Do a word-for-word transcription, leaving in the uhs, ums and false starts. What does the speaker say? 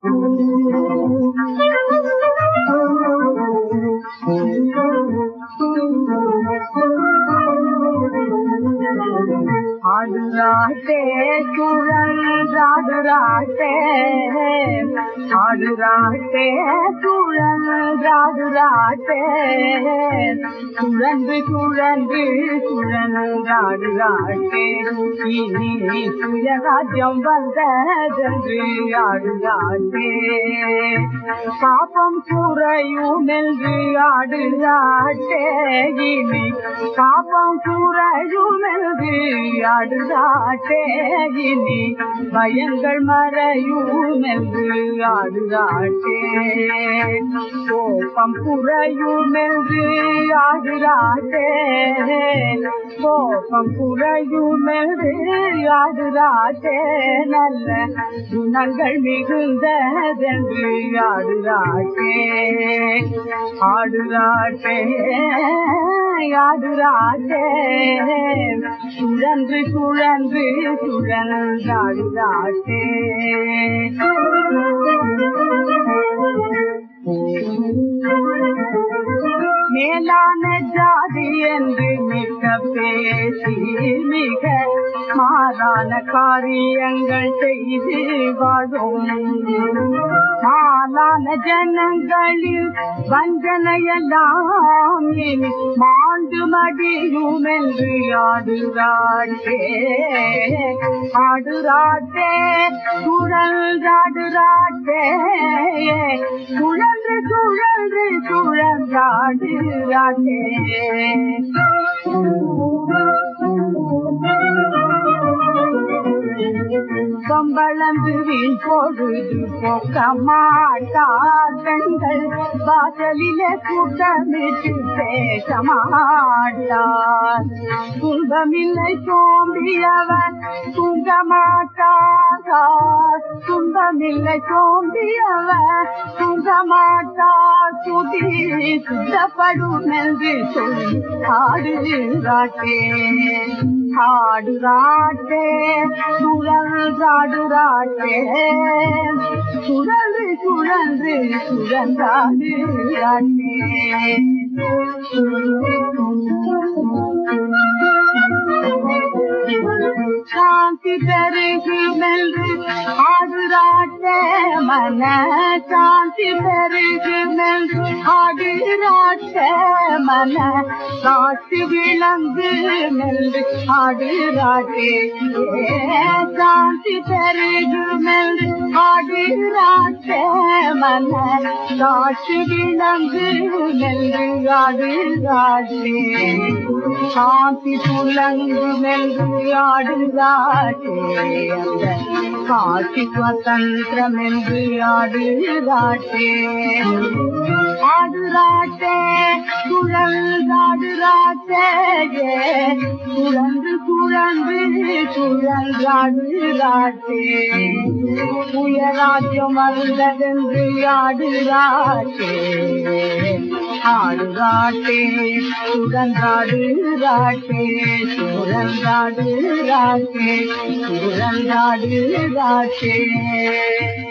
Rattae, Rattae, Rattae, Rattae, சுழன்று சுழன்று சுழன்றாடு ராட்டே, இனி சுயராஜ்யம் வந்ததென்று ஆடு ராட்டே, பாப்பம் குறையும் என்று ஆடு ராட்டே, இனி பாப்பம் குறையும் என்று ஆடு ராட்டே, இனி பயங்கள் மறையும் என்று ஆடு ராட்டே, கோபம் குறையும் என்று ஆடு ராட்டே, கோபம் குறையும் என்று ஆடு ராட்டே, நல்ல குணங்கள் மிகுந்ததென்று ஆடு ராட்டே, ஆடு ராட்டே, ஆடு ராட்டே, சுழன்று சுழன்று சுழன்றாடு ராட்டே, மேலான ஜாதி என்று மிக்க பேசி மிக மாறான காரியங்கள் செய்து வாழும் மாலான ஜனங்களில் வஞ்சனையெல்லாம் இனி மாண்டு மடியும் என்று ஆடுராட்டே, ஆடுராட்டே, சுழன்றாடுராட்டே, சுழன்று சுழன்று சுழன்றாடு ராட்டே, கம்பளந்து வீண் பொழுது போக்க மாட்டார் பெண்கள், வாசலிலே கூட்டமிட்டு பேச மாட்டார், துன்பமில்லை சோம்பியவர் தூங்க மாட்டார், துன்பமில்லை சோம்பியவர் தூங்க மாட்டார், சுதி சுத்தப்படும் என்று சொல்லி ஆடு ராட்டே, ஆடு ராட்டே, சுழன்றாடு ராட்டே, சுழன்று சுழன்று சுழன்றாடு ராட்டே, சாந்தி பெருகுமென்று ஆடு ராட்டே, மன சாந்தி பெருகுமென்று ஆடு ராட்டே, மன காற்று விளங்கு மென்று ஆடு ராட்டே, சாந்தி பெருகுமென்று ஆடு ராட்டே, மன காற்று விளங்கு மென்று ஆடு ராட்டே, சாந்தி துலங்கு மென்று ஆடு ராட்டே, அந்த காட்சி சுதந்திரம் என்று ஆடு ராட்டே, ஆடு ராட்டே, சுழன்றாடு ராட்டே, சுழன்று சுழன்று சுழன்றாடு ராட்டே, உயராஜ்யம் வந்ததென்று ஆடு ராட்டே, ஆடு ராட்டே, சுழன்றாடு ராட்டே, சுழன்றாடு ராட்டே, சுழன்றாடு ராட்டே.